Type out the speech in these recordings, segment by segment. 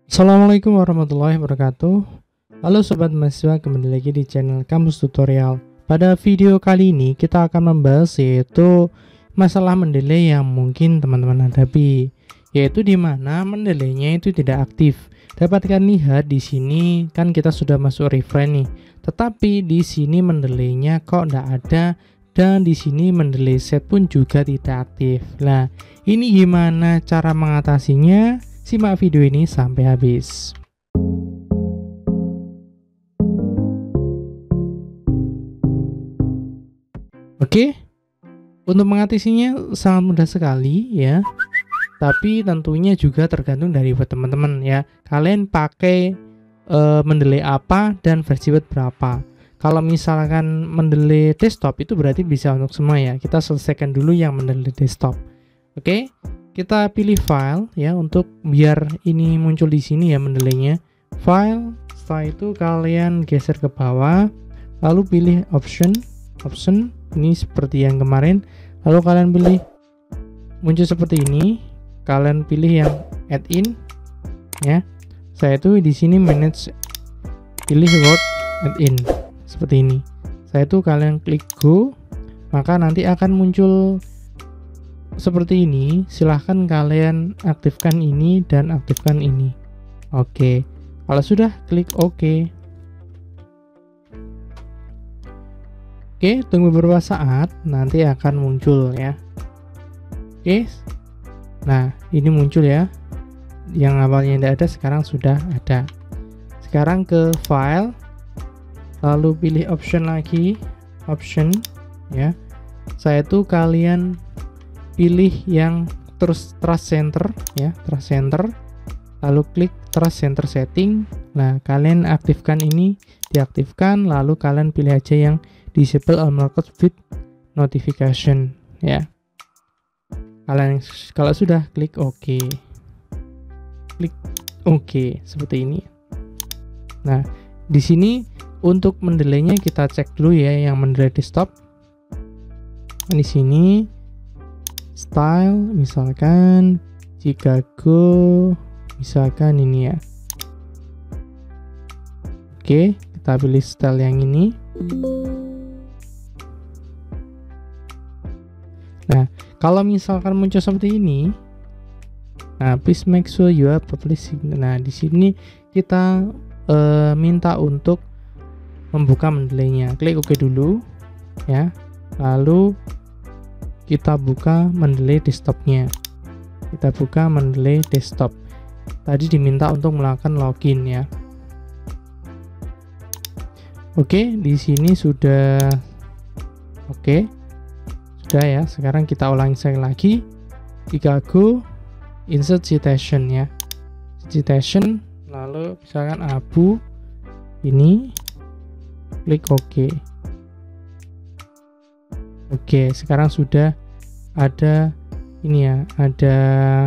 Assalamualaikum warahmatullahi wabarakatuh. Halo sobat mahasiswa, kembali lagi di channel Kampus Tutorial. Pada video kali ini kita akan membahas yaitu masalah mendelay yang mungkin teman-teman hadapi, yaitu di mana mendelaynya itu tidak aktif. Dapatkan lihat di sini kan kita sudah masuk refresh nih, tetapi di sini mendelaynya kok tidak ada, dan di sini mendelay set pun juga tidak aktif. Nah, ini gimana cara mengatasinya? Simak video ini sampai habis. Oke, untuk mengatasinya sangat mudah sekali ya. Tapi tentunya juga tergantung dari buat teman-teman ya. Kalian pakai mendelay apa dan versi buat berapa. Kalau misalkan mendelay desktop itu berarti bisa untuk semua ya. Kita selesaikan dulu yang mendelay desktop. Oke. Kita pilih file ya untuk biar ini muncul di sini ya mendelaynya. File, setelah itu kalian geser ke bawah, lalu pilih option ini seperti yang kemarin. Lalu kalian pilih muncul seperti ini. Kalian pilih yang add-in ya. Saya itu di sini manage, pilih word add-in seperti ini. Saya itu kalian klik go, maka nanti akan muncul seperti ini. Silahkan kalian aktifkan ini dan aktifkan ini. Oke, kalau sudah klik OK. Oke, tunggu beberapa saat, nanti akan muncul ya. Oke, nah ini muncul ya. Yang awalnya tidak ada sekarang sudah ada. Sekarang ke file, lalu pilih option lagi, option ya. Saya tuh kalian pilih yang trust center ya, trust center, lalu klik trust center setting. Nah, kalian aktifkan ini, diaktifkan, lalu kalian pilih aja yang disable unlocked with notification ya. Kalian kalau sudah klik OK, klik OK seperti ini. Nah, di sini untuk mendelaynya kita cek dulu ya yang mendelay desktop. Di sini style misalkan Chicago, misalkan ini ya. Oke, kita pilih style yang ini. Nah, kalau misalkan muncul seperti ini, nah please make sure you are publishing. Nah, di sini kita minta untuk membuka mendelaynya. Klik OK dulu ya. Lalu kita buka mendelay desktopnya. Kita buka mendelay desktop. Tadi diminta untuk melakukan login ya. Oke, di sini sudah oke. Sudah ya. Sekarang kita ulangi sekali lagi. Chicago, insert citation ya. Citation, lalu misalkan abu ini, klik OK. Oke, sekarang sudah ada ini ya, ada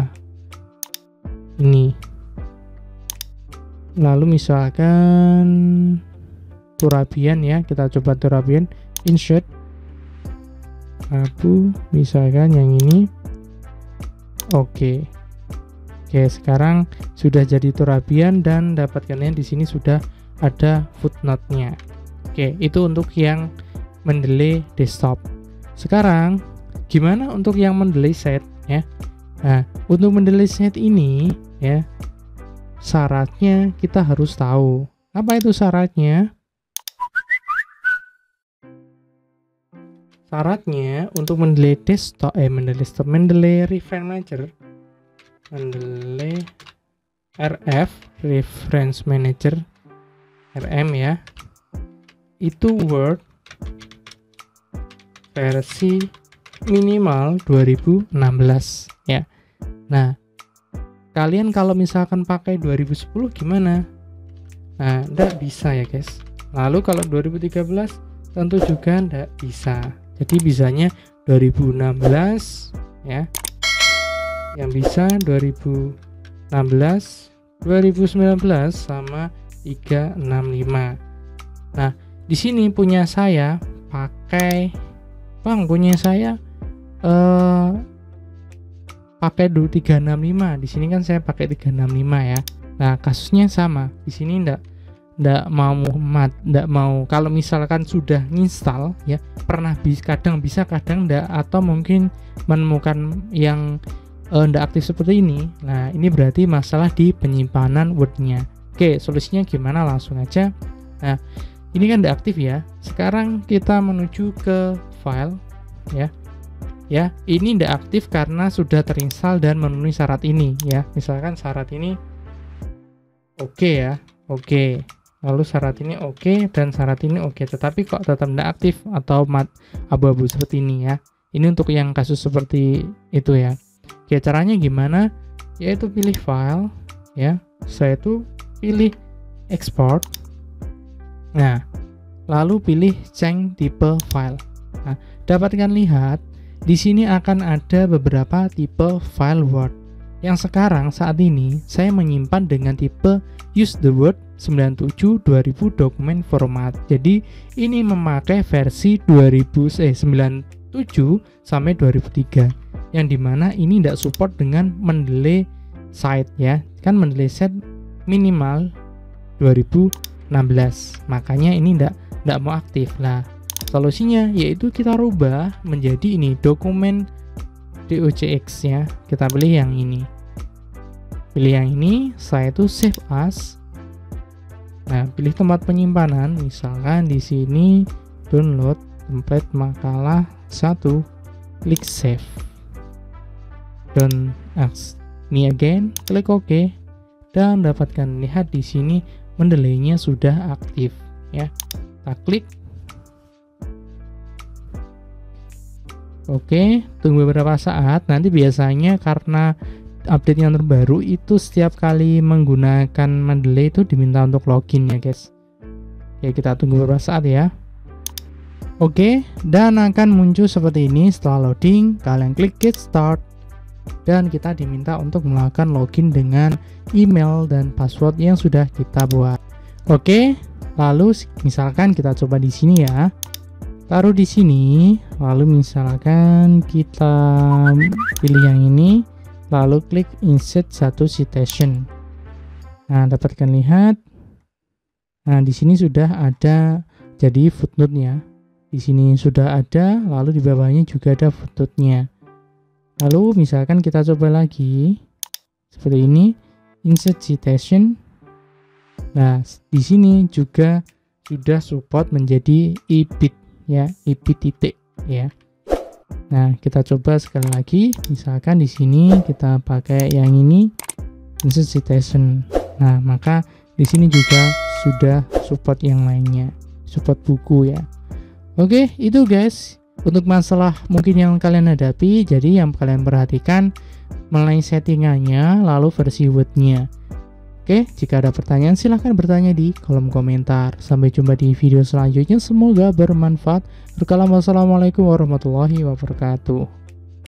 ini. Lalu misalkan Turabian ya, kita coba Turabian, insert abu, misalkan yang ini. Oke, sekarang sudah jadi Turabian dan dapatkannya di sini sudah ada footnote-nya. Oke, itu untuk yang mendelay desktop. Sekarang gimana untuk yang mendelay set ya? Nah, untuk mendelay set ini ya, syaratnya kita harus tahu. Apa itu syaratnya? Syaratnya untuk mendelay desktop, mendelay refresh manager, mendelay RF reference manager RM ya, itu Word versi minimal 2016 ya. Nah, kalian kalau misalkan pakai 2010 gimana? Nah, enggak bisa ya guys. Lalu kalau 2013 tentu juga enggak bisa. Jadi bisanya 2016 ya. Yang bisa 2016, 2019 sama 365. Nah, di sini punya saya pakai punya saya pakai 365. Di sini kan saya pakai 365 ya. Nah, kasusnya sama. Di sini ndak mau kalau misalkan sudah nginstal ya, kadang bisa kadang ndak, atau mungkin menemukan yang ndak aktif seperti ini. Nah, ini berarti masalah di penyimpanan Word-nya. Oke, solusinya gimana? Langsung aja. Nah, ini kan ndak aktif ya. Sekarang kita menuju ke file ya. Ya, ini ndak aktif karena sudah terinstall dan memenuhi syarat ini ya. Misalkan syarat ini oke ya. Oke. Lalu syarat ini oke dan syarat ini oke, tetapi kok tetap tidak aktif atau abu-abu seperti ini ya. Ini untuk yang kasus seperti itu ya. Oke, caranya gimana? Yaitu pilih file ya. Saya itu pilih export. Nah, lalu pilih change type file. Nah, dapatkan lihat di sini akan ada beberapa tipe file Word. Yang sekarang saat ini saya menyimpan dengan tipe use the word 97 2000 document format. Jadi ini memakai versi 97 sampai 2003, yang dimana ini tidak support dengan Mendeley site ya. Kan Mendeley site minimal 2016, makanya ini tidak mau aktif. Nah, solusinya yaitu kita rubah menjadi ini dokumen docx ya. Kita pilih yang ini. Pilih yang ini, saya itu save as. Nah, pilih tempat penyimpanan, misalkan di sini download template makalah 1, klik save. Don't ask me again, klik OK, dan dapatkan lihat di sini Mendeley-nya sudah aktif ya. Kita klik. Oke, tunggu beberapa saat. Nanti biasanya karena update yang terbaru itu setiap kali menggunakan Mendeley itu diminta untuk login ya guys. Ya, kita tunggu beberapa saat ya. Oke, dan akan muncul seperti ini. Setelah loading, kalian klik get start dan kita diminta untuk melakukan login dengan email dan password yang sudah kita buat. Oke, lalu misalkan kita coba di sini ya. Taruh di sini, lalu misalkan kita pilih yang ini, lalu klik insert satu citation. Nah, dapatkan lihat. Nah, di sini sudah ada jadi footnote-nya. Di sini sudah ada, lalu di bawahnya juga ada footnote-nya. Lalu misalkan kita coba lagi seperti ini, insert citation. Nah, di sini juga sudah support menjadi EBIT ya, EBIT titik ya. Nah, kita coba sekali lagi, misalkan di sini kita pakai yang ini, insert citation. Nah, maka di sini juga sudah support yang lainnya, support buku ya. Oke, itu guys untuk masalah mungkin yang kalian hadapi. Jadi yang kalian perhatikan mengenai settingannya, lalu versi Word-nya. Oke, jika ada pertanyaan silahkan bertanya di kolom komentar. Sampai jumpa di video selanjutnya, semoga bermanfaat. Wassalamualaikum warahmatullahi wabarakatuh.